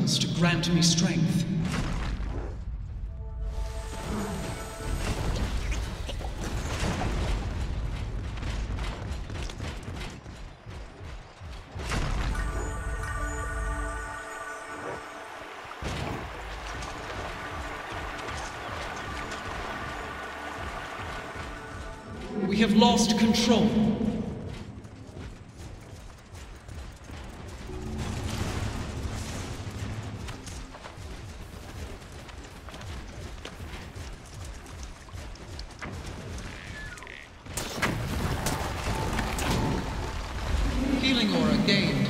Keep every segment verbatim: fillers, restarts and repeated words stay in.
crystals to grant me strength. We have lost control. Healing aura gained.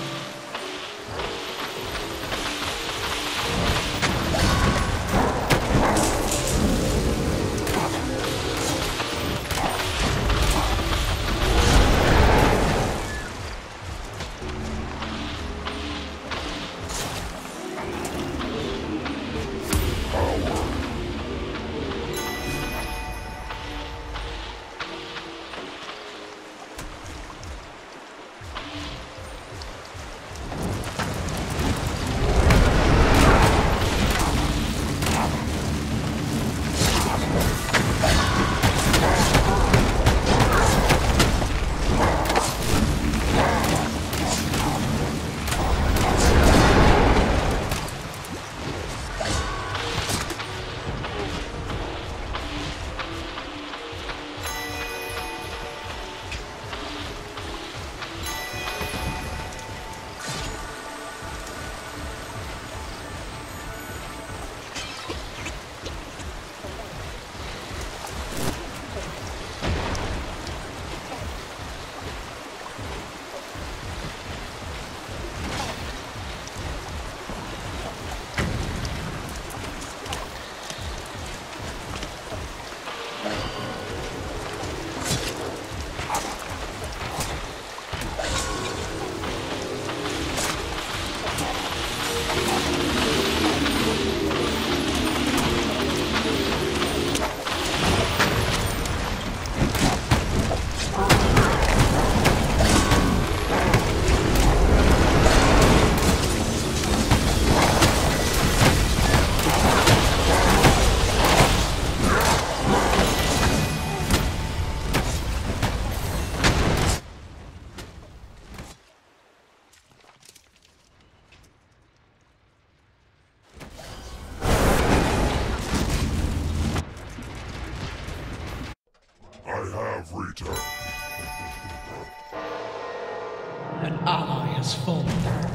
An ally has fallen.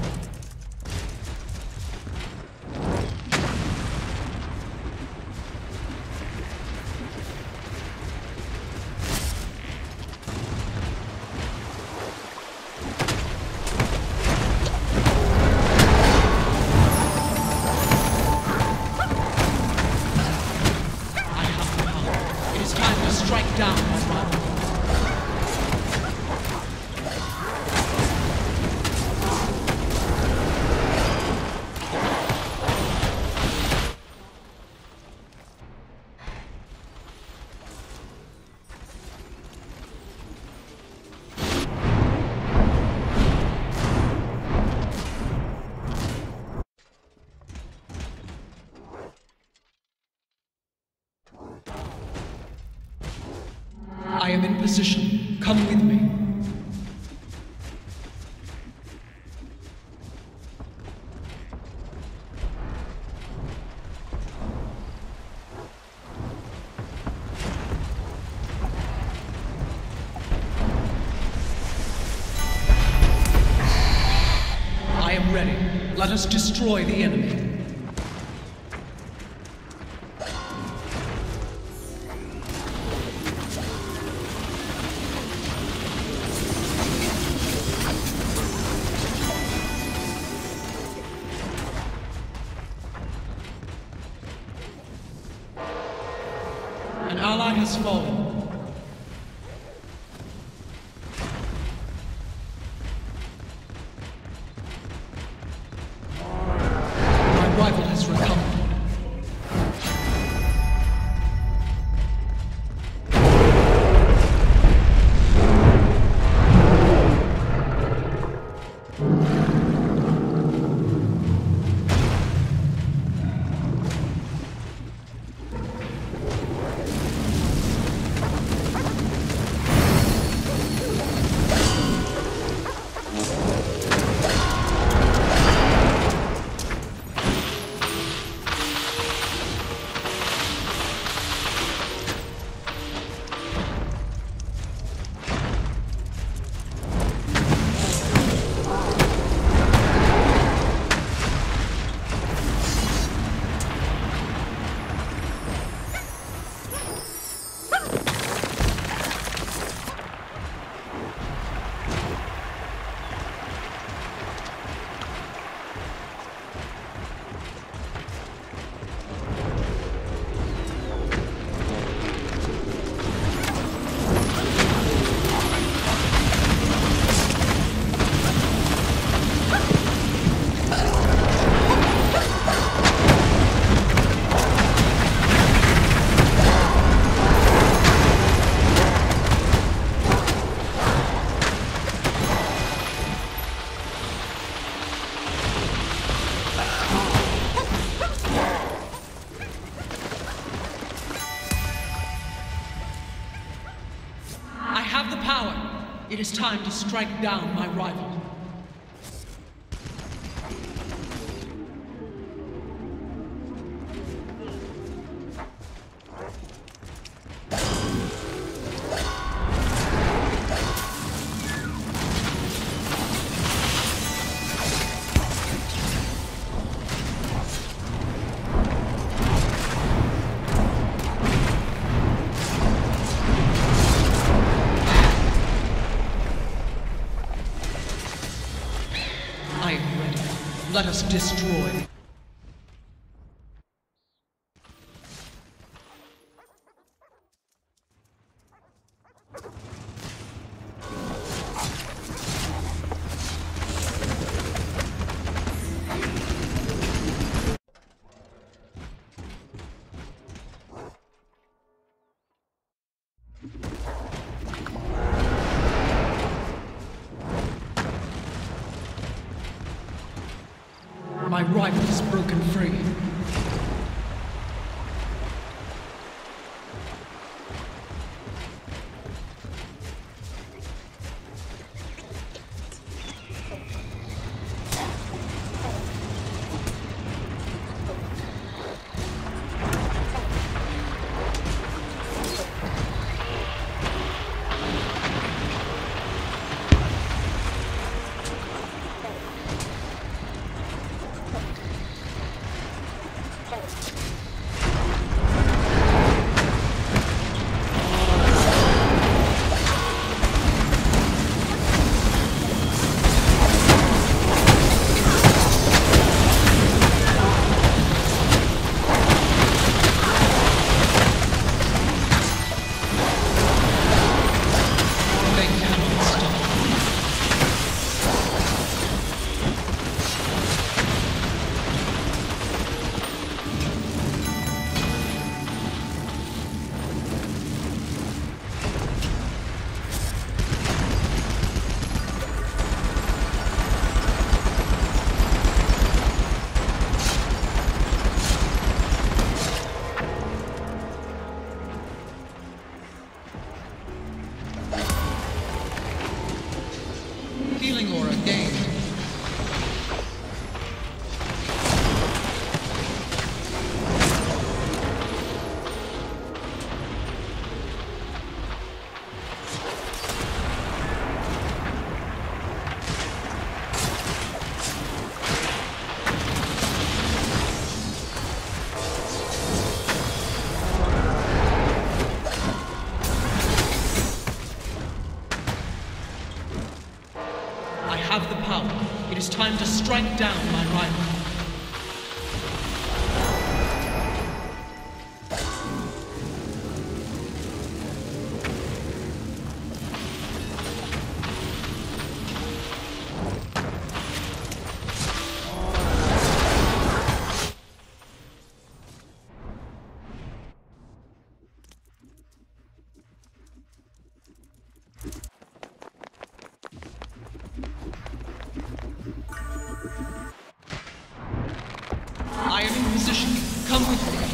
I am in position. Come with me. I am ready. Let us destroy the enemy. An ally has fallen. My rival has recovered. It is time to strike down my rival. Let us destroy. My rival is broken free. Healing aura gained. Have the power. It is time to strike down my rival. I am in position. Come with me.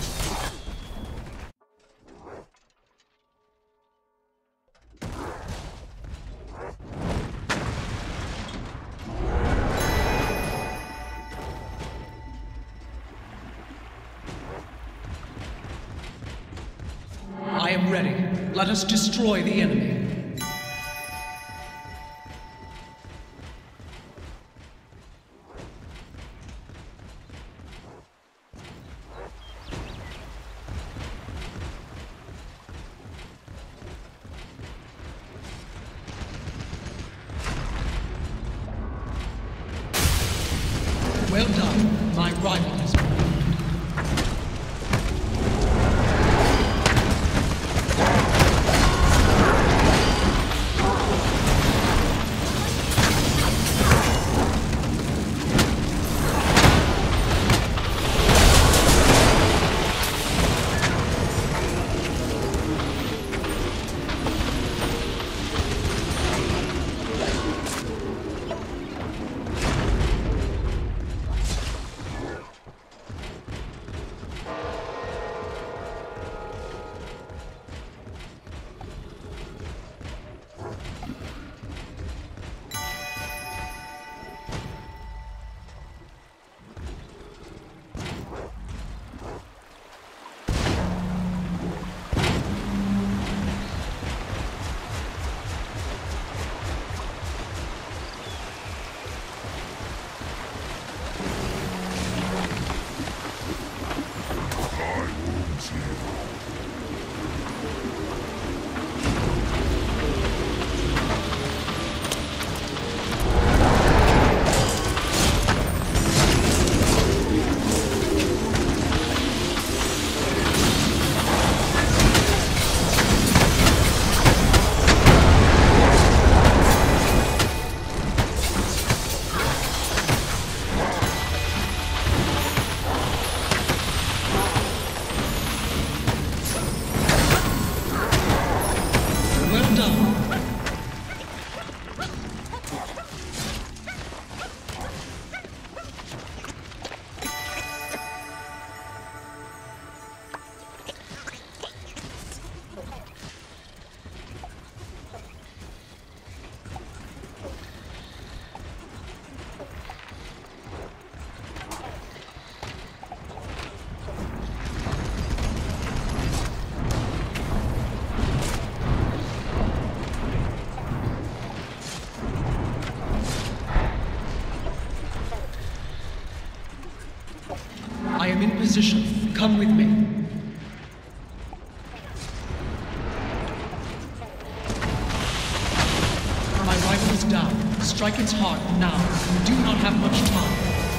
I am ready. Let us destroy the enemy. Well done. My rival has been wounded. am in position. Come with me. My rival is down. Strike its heart now. We do not have much time.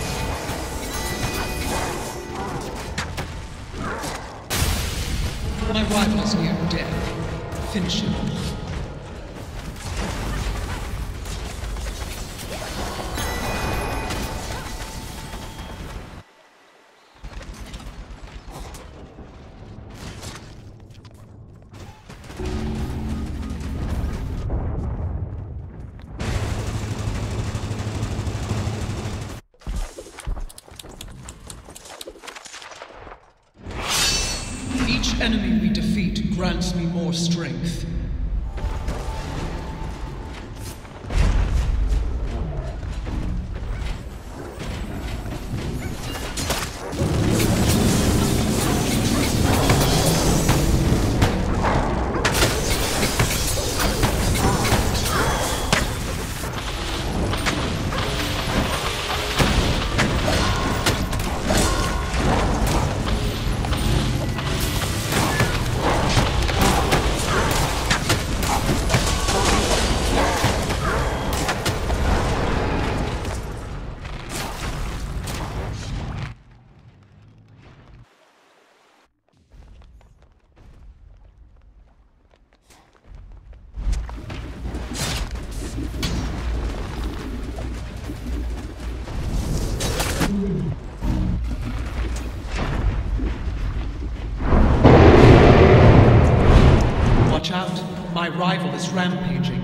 My rival is near death. Finish him. Each enemy we defeat grants me more strength. Watch out, my rival is rampaging.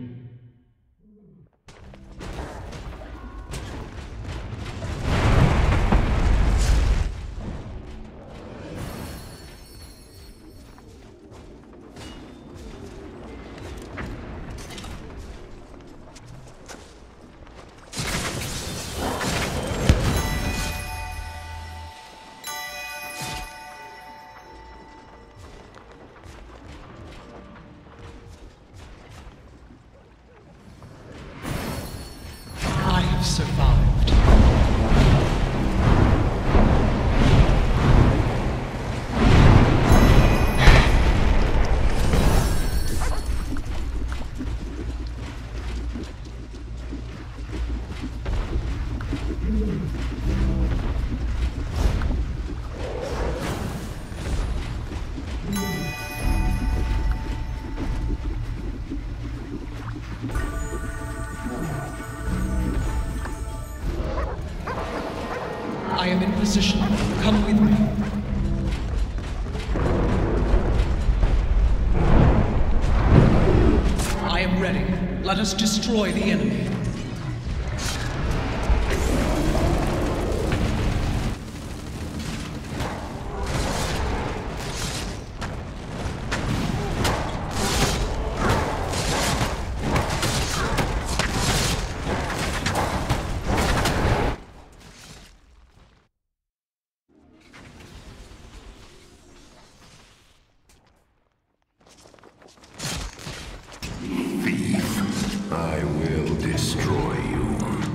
Survived. I am in position. Come with me. I am ready. Let us destroy the enemy. I will destroy you.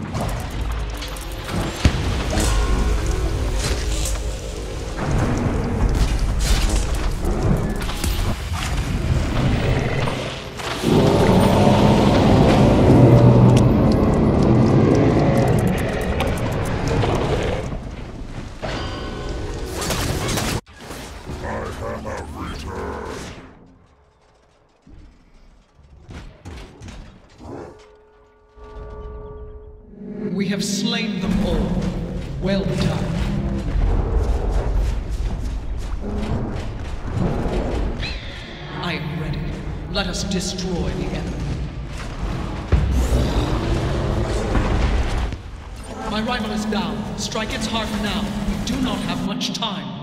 We have slain them all. Well done. I am ready. Let us destroy the enemy. My rival is down. Strike its heart now. We do not have much time.